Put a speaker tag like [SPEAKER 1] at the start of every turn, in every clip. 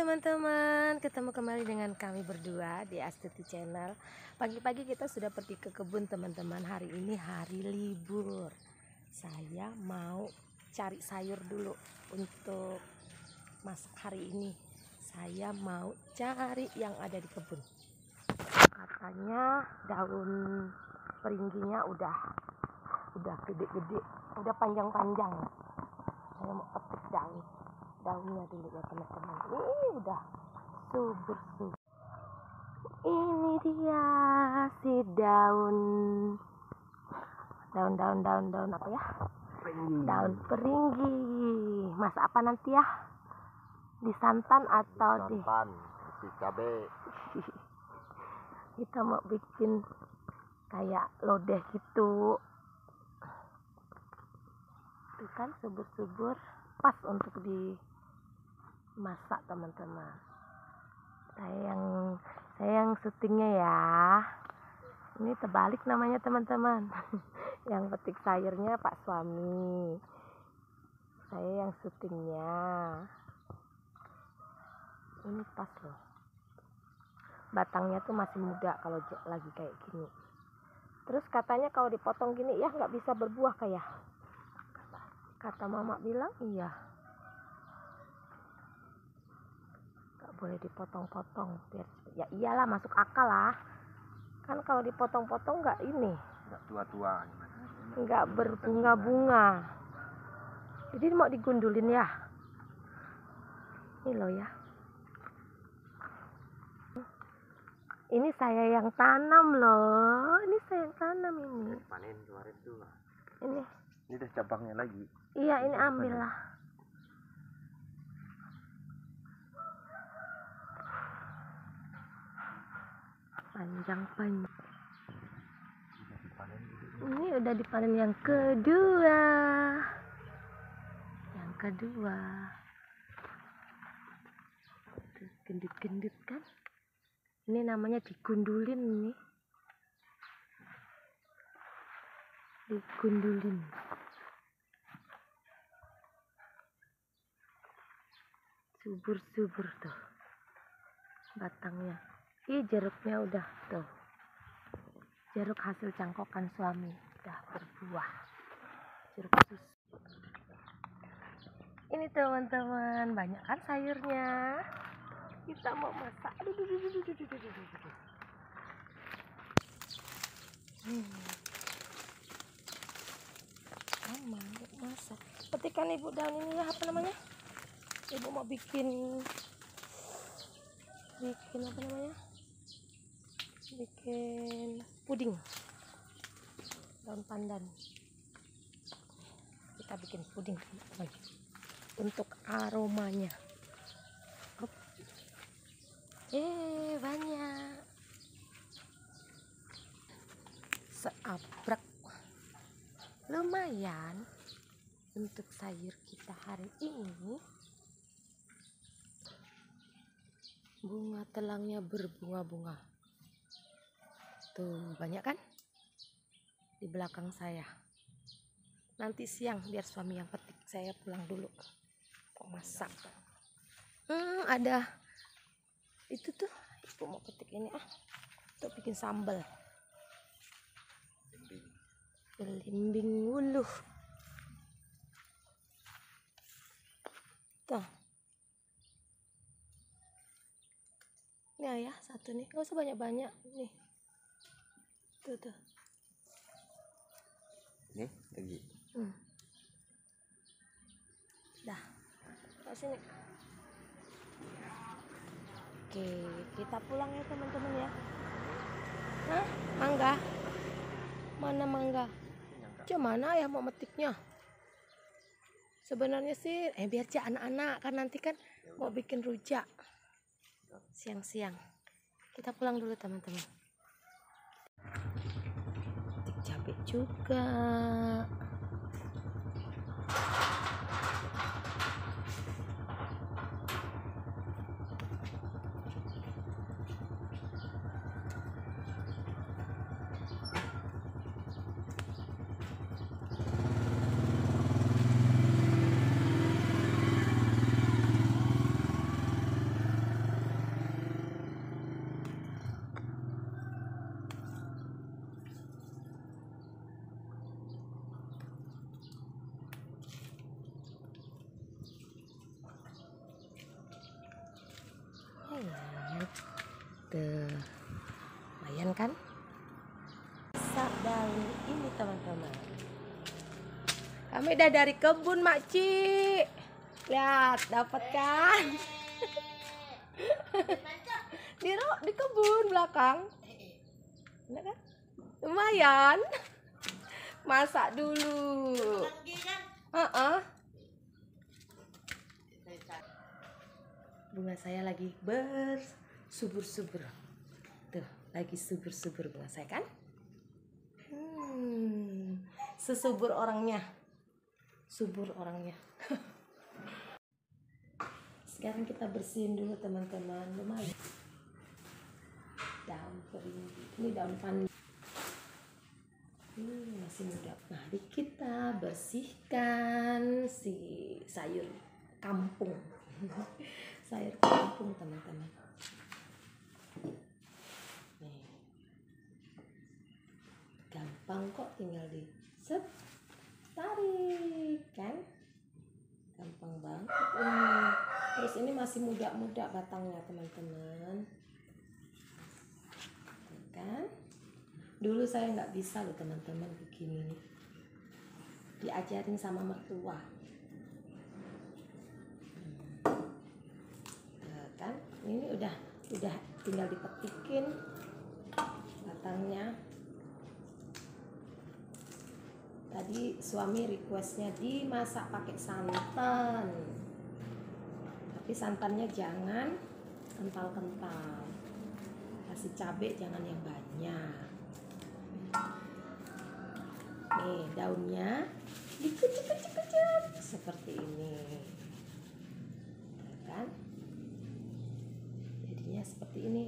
[SPEAKER 1] teman-teman, ketemu kembali dengan kami berdua di Astuti Channel. Pagi-pagi kita sudah pergi ke kebun teman-teman. Hari ini hari libur. Saya mau cari sayur dulu untuk masak hari ini. Saya mau cari yang ada di kebun. Katanya daun peringginya udah gede-gede, udah panjang-panjang. Saya mau petik daunnya dulu ya teman-teman. Ini udah subur. Ini dia si daun apa ya? Daun peringgi. Masak apa nanti ya? Disantan atau di
[SPEAKER 2] cabai?
[SPEAKER 1] Kita mau bikin kayak lodeh gitu. Itu kan subur-subur, pas untuk dimasak teman-teman. Saya yang syutingnya ya. Ini terbalik namanya teman-teman. Yang petik sayurnya Pak Suami, saya yang syutingnya. Ini pas loh, batangnya tuh masih muda kalau lagi kayak gini. Terus katanya kalau dipotong gini ya nggak bisa berbuah kayak kata mama bilang. Iya, nggak boleh dipotong-potong biar ya iyalah, masuk akal lah kan. Kalau dipotong-potong nggak ini,
[SPEAKER 2] nggak tua-tua,
[SPEAKER 1] nggak berbunga-bunga. Jadi mau digundulin ya. Ini loh ya, ini saya yang tanam loh. Ini saya yang tanam ini.
[SPEAKER 2] Panen kemarin tuh.
[SPEAKER 1] Ini
[SPEAKER 2] udah cabangnya lagi.
[SPEAKER 1] Iya, ini ambil lah. Panjang. Ini udah dipanen yang kedua. Gendut-gendut kan. Ini namanya digundulin nih. Digundulin. Subur-subur tuh batangnya. Jeruknya udah tuh. Jeruk hasil cangkokan suami udah berbuah. Jeruk susu. Ini teman-teman, banyak kan sayurnya. Kita mau masak. Masak. Petikan ibu daun ini ya, apa namanya? Ibu mau bikin apa namanya? Bikin puding daun pandan. Kita bikin puding untuk aromanya. Banyak. Seabrek. Lumayan untuk sayur kita hari ini. Bunga telangnya berbunga-bunga. Tuh, banyak kan? Di belakang saya. Nanti siang biar suami yang petik, saya pulang dulu. Mau masak. Ada itu tuh, ibu mau petik ini untuk bikin sambal. Belimbing wuluh. Tuh. Ini ya, satu nih, nggak usah banyak-banyak nih. Tuh.
[SPEAKER 2] Nih, lagi.
[SPEAKER 1] Dah. Ke sini. Oke, kita pulang ya teman-teman ya. Mangga. Mana mangga? Mana ya mau metiknya? Sebenarnya sih biar anak-anak kan nanti kan mau bikin rujak siang-siang. Kita pulang dulu teman-teman. Petik cabai juga. Tuh, lumayan kan? Masak daun ini teman-teman. Kami udah dari kebun Makci. Lihat, dapat kan? Di kebun belakang. Enak kan? Lumayan. Masak dulu. Bunga saya lagi bersubur-subur. Tuh, lagi subur-subur bunga saya kan? Sesubur orangnya. Subur orangnya. Sekarang kita bersihin dulu teman-teman. Lumayan. Daun beringi. Ini daun pandan. Masih muda. Mari kita bersihkan si sayur kampung. Sayur kampung teman-teman. Nih. Gampang kok, tinggal di tarik kan? Gampang banget ini. Terus ini masih muda-muda batangnya teman-teman. Kan? Dulu saya nggak bisa loh teman-teman begini nih. Diajarin sama mertua. Kan? Ini udah tinggal dipetikin batangnya. Tadi suami requestnya dimasak pakai santan, tapi santannya jangan kental-kental, kasih cabai jangan yang banyak. Nih daunnya dikucuk-kucuk seperti ini, kan? Jadinya seperti ini.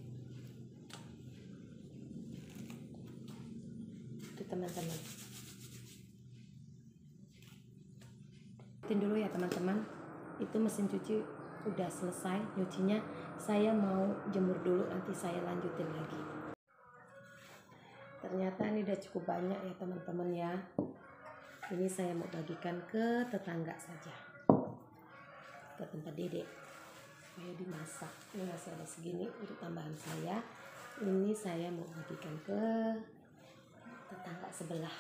[SPEAKER 1] Itu teman-teman. Dulu ya teman-teman, itu mesin cuci udah selesai nyucinya. Saya mau jemur dulu, nanti saya lanjutin lagi. Ternyata ini udah cukup banyak ya teman-teman ya. Ini saya mau bagikan ke tetangga saja, ke tempat dedek supaya dimasak. Ini masih ada segini untuk tambahan saya. Ini saya mau bagikan ke tetangga sebelah.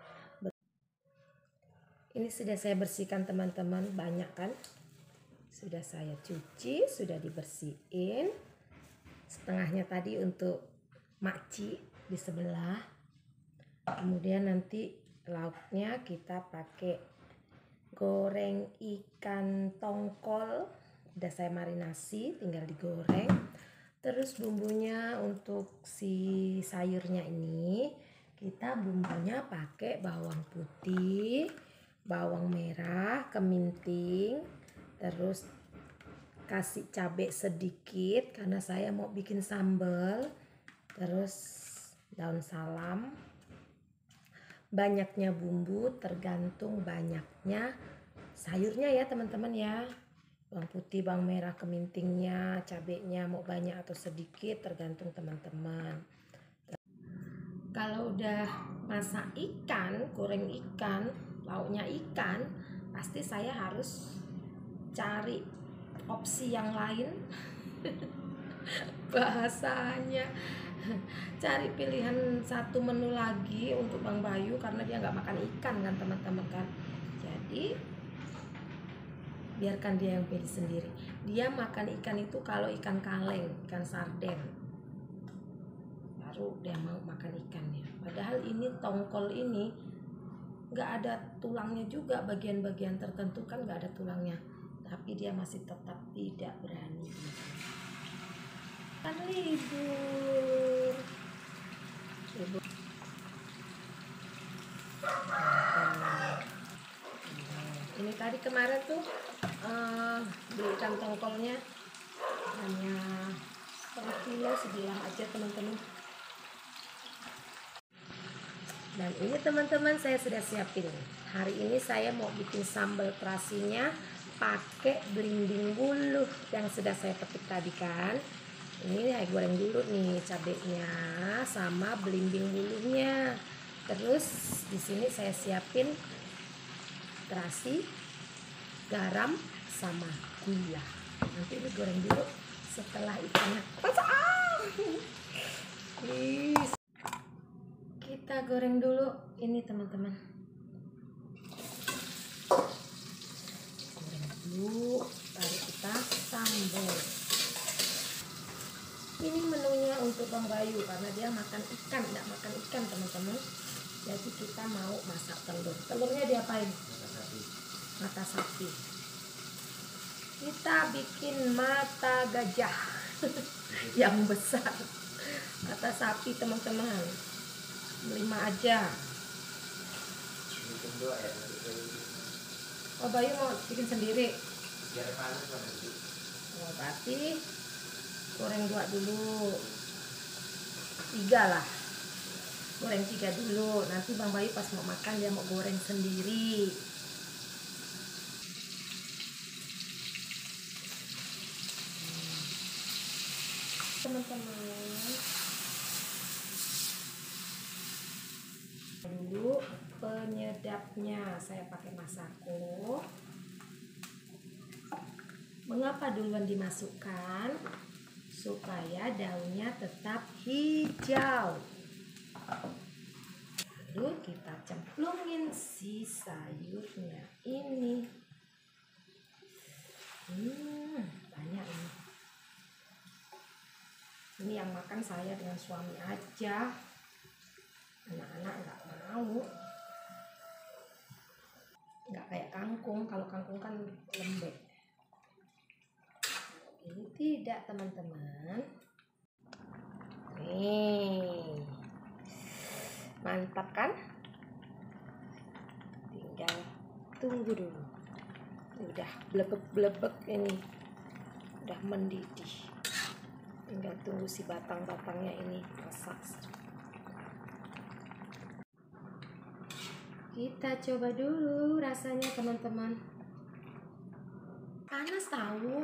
[SPEAKER 1] Ini sudah saya bersihkan teman-teman, banyak kan? Sudah saya cuci, sudah dibersihin. Setengahnya tadi untuk Makci di sebelah. Kemudian nanti lauknya kita pakai goreng ikan tongkol. Udah saya marinasi, tinggal digoreng. Terus bumbunya untuk si sayurnya ini, kita bumbunya pakai bawang putih, bawang merah, keminting, terus kasih cabai sedikit karena saya mau bikin sambal, terus daun salam. Banyaknya bumbu tergantung banyaknya sayurnya ya teman-teman ya. Bawang putih, bawang merah, kemintingnya, cabainya mau banyak atau sedikit tergantung teman-teman. Kalau udah masak ikan, goreng ikan, lauknya ikan, pasti saya harus cari opsi yang lain. Bahasanya cari pilihan satu menu lagi untuk Bang Bayu karena dia nggak makan ikan kan teman-teman kan. Jadi biarkan dia yang pilih sendiri. Dia makan ikan itu kalau ikan kaleng, ikan sarden, baru dia mau makan ikannya. Padahal ini tongkol ini nggak ada tulangnya juga, bagian-bagian tertentu kan nggak ada tulangnya, tapi dia masih tetap tidak berani. Kan libur. Ini tadi kemarin tuh beli ikan tongkolnya hanya setengah kilo, sebelah aja teman-teman. Dan ini teman-teman saya sudah siapin. Hari ini saya mau bikin sambal terasinya pakai belimbing buluh yang sudah saya petik tadi kan. Ini saya goreng dulu nih cabenya sama belimbing buluhnya. Terus di sini saya siapin terasi, garam sama gula. Nanti ini goreng dulu setelah ikannya masak. Please. Kita goreng dulu ini teman-teman. Goreng dulu, baru kita sambal. Ini menunya untuk Bang Bayu karena dia makan ikan, tidak makan ikan teman-teman. Jadi kita mau masak telur. Telurnya diapain? Mata sapi. Kita bikin mata gajah yang besar. Mata sapi teman-teman. 5 aja. Oh, Bayu mau bikin sendiri. Oh, berarti goreng 2 dulu. 3 lah. Goreng 3 dulu. Nanti Bang Bayu pas mau makan dia mau goreng sendiri. Teman-teman, dulu penyedapnya saya pakai Masako. Mengapa duluan dimasukkan? Supaya daunnya tetap hijau. Lalu kita cemplungin si sayurnya ini. Banyak ini. Ini yang makan saya dengan suami aja. Anak-anak nggak mau. Nggak kayak kangkung. Kalau kangkung kan lembek. Ini tidak teman-teman. Nih. Mantap kan? Tinggal tunggu dulu. Udah blebek-blebek ini. Udah mendidih. Tinggal tunggu si batang-batangnya ini masak. Kita coba dulu rasanya teman-teman. Panas tahu.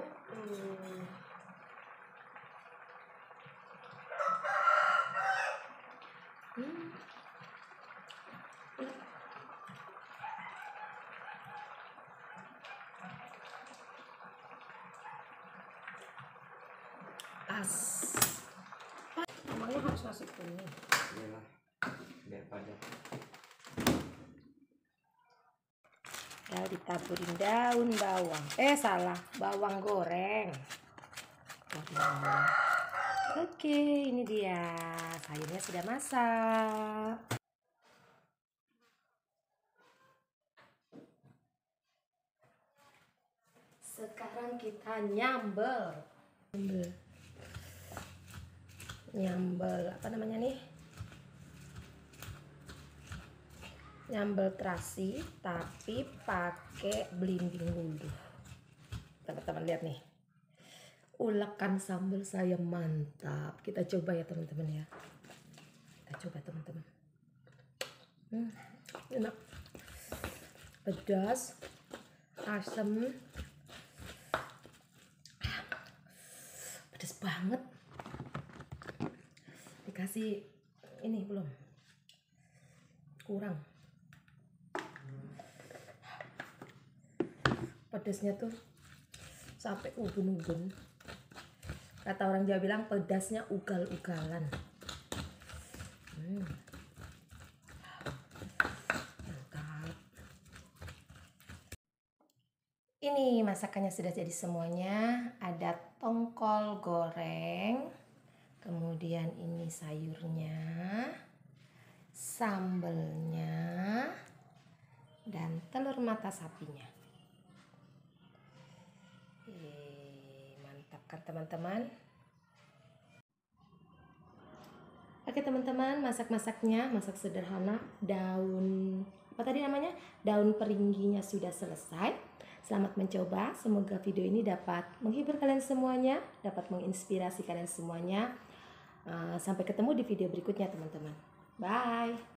[SPEAKER 1] Pas. Namanya harus nasi kuning.
[SPEAKER 2] Iyalah, biar padat.
[SPEAKER 1] Ya, ditaburin daun bawang. Salah, bawang goreng. Oke, ini dia. Sayurnya sudah masak. Sekarang kita nyambel. Nyambel apa namanya nih? Nyambel terasi tapi pakai belimbing wudhu. Teman-teman lihat nih, ulekan sambal saya mantap. Kita coba ya teman-teman ya. Kita coba teman-teman. Enak, pedas, asam, pedas banget. Dikasih ini belum? Kurang. Pedasnya tuh sampai ubun-ubun. Kata orang Jawa bilang pedasnya ugal-ugalan. Mantap. Ini masakannya sudah jadi semuanya. Ada tongkol goreng, kemudian ini sayurnya, sambelnya, dan telur mata sapinya. Mantap kan teman-teman? Oke teman-teman, masak-masaknya masak sederhana. Daun apa tadi namanya? Daun peringginya sudah selesai. Selamat mencoba. Semoga video ini dapat menghibur kalian semuanya, dapat menginspirasi kalian semuanya. Sampai ketemu di video berikutnya teman-teman. Bye.